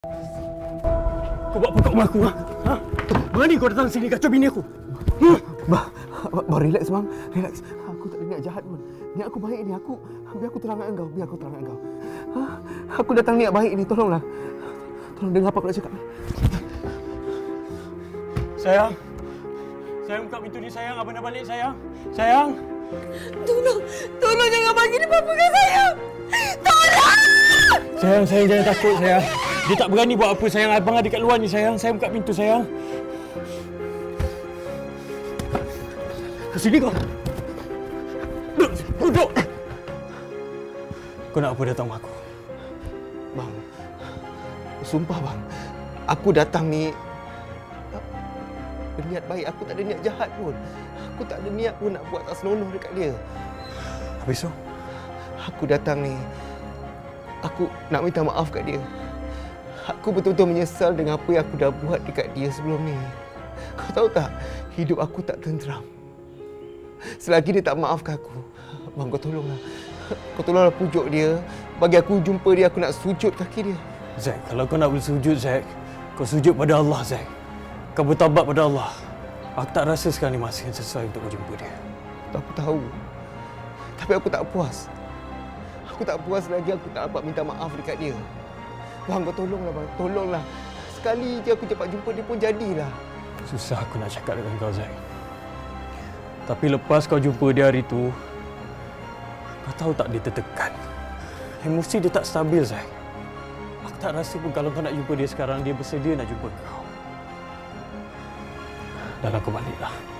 Kau buat apa kat rumah aku? Ha? Berani kau datang sini kacau bini aku? Bang, relax bang. Relax. Aku tak ada niat jahat pun. Niat aku baik ni. Biar aku terangkan engkau. Biar aku terangkan engkau. Ha? Aku datang niat baik ni. Tolonglah. Tolong dengar apa aku nak cakap. Sayang. Sayang, buka pintu ni sayang. Abang dah balik sayang. Sayang. Tolong jangan bagi dia apa-apa kat saya. Tolong! Sayang, jangan takut sayang. Dia tak berani buat apa sayang. Abang ada kat luar ni sayang. Sayang buka pintu sayang. Ke sini kau. Duduk. Kau nak apa datang rumah aku? Bang, sumpah bang. Aku datang ni berniat baik. Aku tak ada niat jahat pun. Aku tak ada niat pun nak buat tak senonoh dekat dia. Habis tu? Aku datang ni, aku nak minta maaf kat dia. Aku betul-betul menyesal dengan apa yang aku dah buat dekat dia sebelum ni. Kau tahu tak, hidup aku tak tenteram selagi dia tak maafkan aku. Bang, kau tolonglah. Kau tolonglah pujuk dia. Bagi aku jumpa dia, aku nak sujud kaki dia. Zack, kalau kau nak bersujud, Zack, kau sujud pada Allah, Zack. Kau bertaubat pada Allah. Aku tak rasa sekarang ni masa yang sesuai untuk kau jumpa dia. Aku tahu. Tapi aku tak puas. Aku tak puas lagi aku tak dapat minta maaf dekat dia. Bang, kau tolonglah bang. Tolonglah. Sekali je aku cepat jumpa dia pun jadilah. Susah aku nak cakap dengan kau, Zack. Tapi lepas kau jumpa dia hari tu, kau tahu tak dia tertekan. Emosi dia tak stabil, Zack. Aku tak rasa pun kalau kau nak jumpa dia sekarang, dia bersedia nak jumpa kau. Dan aku baliklah.